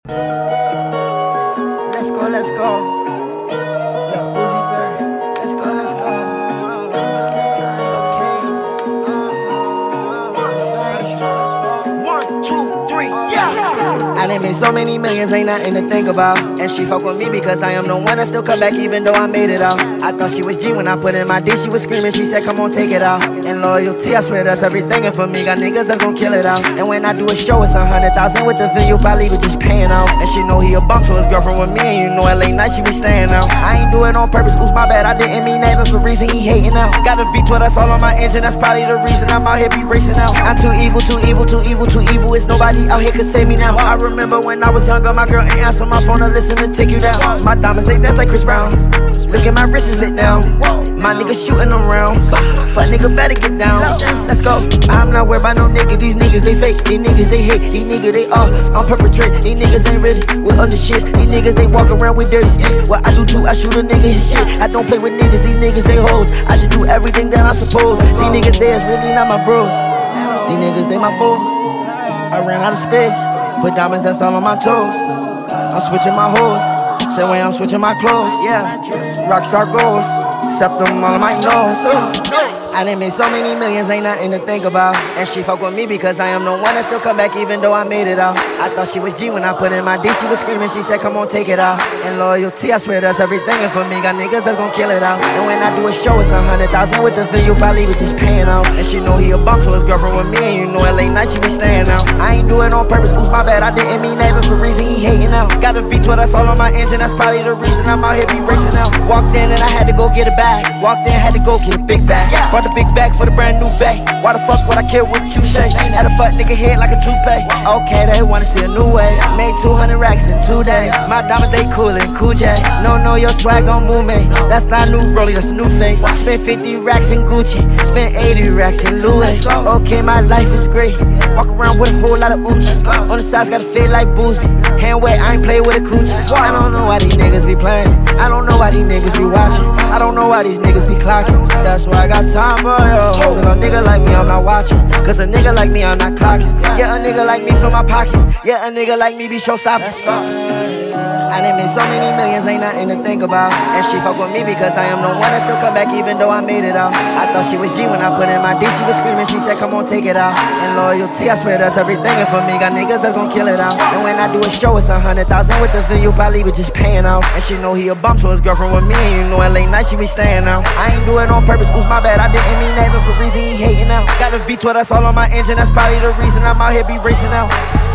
Let's go, let's go. Lil Uzi Vert. Let's go, let's go. Okay. 1, 2, 3, yeah. I done made so many millions, ain't nothing to think about. And she fuck with me because I am the one that still come back even though I made it out. I thought she was G when I put in my D, she was screaming, she said come on take it out. And loyalty, I swear that's everything, and for me, got niggas that's gon' kill it out. And when I do a show, it's 100,000 with the venue, probably was just paying out. And she know he a bum, so his girlfriend with me, and you know at late night she be staying out. I ain't do it on purpose, oops my bad, I didn't mean that, that's the reason he hating out. Got a V12, that's all on my engine, that's probably the reason I'm out here be racing out. I'm too evil, too evil, too evil, too evil, it's nobody out here could save me now. I remember when I was younger, my girl ain't answer my phone to listen to take you down. My diamonds ain't that's like Chris Brown. Look at my wrist is lit now. My niggas shooting them rounds. Fuck nigga better get down. Let's go. I'm not worried about no nigga. These niggas they fake. These niggas they hate. These niggas they all on perpetrate. These niggas ain't ready with other shits. These niggas they walk around with dirty sticks. What I do too, I shoot a nigga his shit. I don't play with niggas. These niggas they hoes. I just do everything that I'm supposed. These niggas they is really not my bros. These niggas they my foes. I ran out of space. Put diamonds that's all on my toes. I'm switching my hoes. Same way I'm switching my clothes. Yeah. Rockstar goals. Except them all on my nose. I done made so many millions, ain't nothing to think about. And she fuck with me because I am the one that still come back even though I made it out. I thought she was G when I put in my D, she was screaming, she said come on take it out. And loyalty, I swear that's everything, and for me, got niggas that's gon' kill it out. And when I do a show, it's 100,000 with the venue, probably was just paying out. And she know he a bum, so his girlfriend with me, and you know at late night she be staying out. I ain't do it on purpose, oops my bad, I didn't mean that, that's the reason he hating out. Got a V12, that's all on my engine, that's probably the reason I'm out here be racing out. Walked in and I had to go get a bag. Walked in, had to go get a big bag. Brought the big bag for the brand new bag. Why the fuck would I care what you say? Had a fuck nigga head like a toupee. Okay, they wanna see a new way. Made 200 racks in 2 days. My diamonds they coolin', Cool J. No, your swag don't move me. That's not a new Rollie, that's a new face. Spent 50 racks in Gucci, spent 80 racks in Louis. Okay, my life is great. Walk around with a whole lot of Uchi. On the sides gotta feel like boozy. Hand wet, I ain't play with a coochie. I don't know why these niggas be playing. I don't know why these niggas be watching. I don't know why these niggas be clocking. That's why I got time for yo. Cause a nigga like me, I'm not watching. Cause a nigga like me, I'm not clocking. Yeah, a nigga like me fill my pocket. Yeah, a nigga like me be showstopping. I done made so many millions, ain't nothing to think about. And she fuck with me because I am the one that still come back even though I made it out. I thought she was G when I put in my D, she was screaming, she said come on take it out. And loyalty, I swear that's everything, and for me, got niggas that's gon' kill it out. And when I do a show, it's 100,000 with the venue, probably was just paying out. And she know he a bum, so his girlfriend with me, and you know at late night she be staying out. I ain't do it on purpose, oops my bad, I didn't mean that, that's the reason he hating out. Got a V12, that's all on my engine, that's probably the reason I'm out here be racing out.